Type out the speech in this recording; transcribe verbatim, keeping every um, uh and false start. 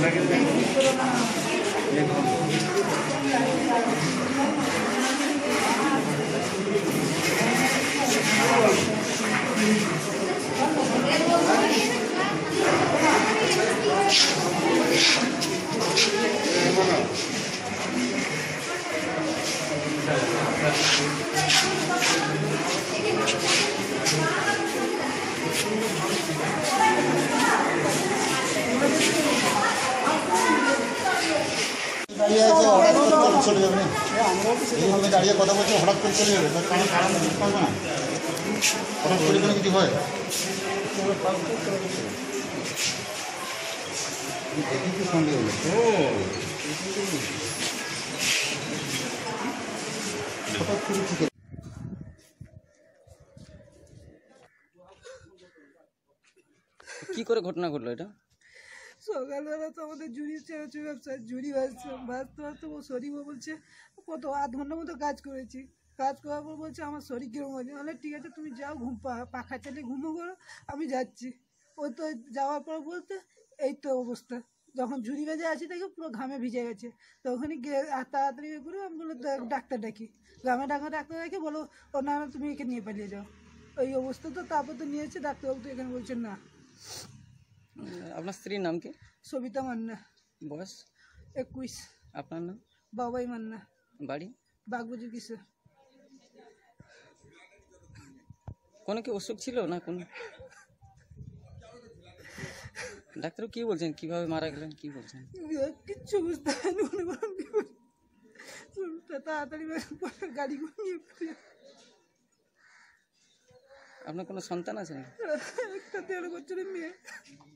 চলে যাবে এইভাবে দাঁড়িয়ে কথা বলছে হঠাৎ করে চলে যাবে তার কারণ কারণ বুঝতে পারবে না হঠাৎ করে কোনো কিছু হয় সন্দেহ হঠাৎ করে ঠিক কি করে ঘটনা ঘটলো এটা? সকালবেলা তো আমাদের ঝুড়ি চেঁচু ব্যবসায় ঝুড়ি ভাজছে ভাজতে ভাজতে ও শরীর বলছে কত আধ ঘন্টার মতো কাজ করেছি কাজ করার পর বলছে আমার শরীর কিরকম হয়েছে তাহলে ঠিক আছে তুমি যাও ঘুম পাখা চালিয়ে ঘুমো করো আমি যাচ্ছি ওই তো যাওয়ার পর বলতে এই তো অবস্থা যখন ঝুড়ি ভেজে আছি দেখে পুরো ঘামে ভিজে গেছে তো ওখানে গিয়ে তাড়াতাড়ি করে আমি বললো ডাক্তার ডাকি গ্রামে ডাকা ডাক্তার ডাকি বলো ও না তুমি এখানে নিয়ে পালিয়ে যাও ওই অবস্থা তো তারপর তো নিয়েছে ডাক্তারবাবু তো এখানে বলছেন না। আপনার স্ত্রীর নাম কি? সবিতা মান্না। বয়স? একুশ। আপনার নাম? বাবাই মান্না। বাড়ি? বাগবাজার কিসে। কোনো কি অসুখ ছিল না কোন? ডাক্তার কি বলছেন কিভাবে মারা গেলেন কি বলছেন? কিচ্ছু বুঝতে পারিনি তাড়াতাড়ি গাড়ি করে নিয়ে। আপনার কোনো সন্তান আছে? একটা দেড় বছরের মেয়ে।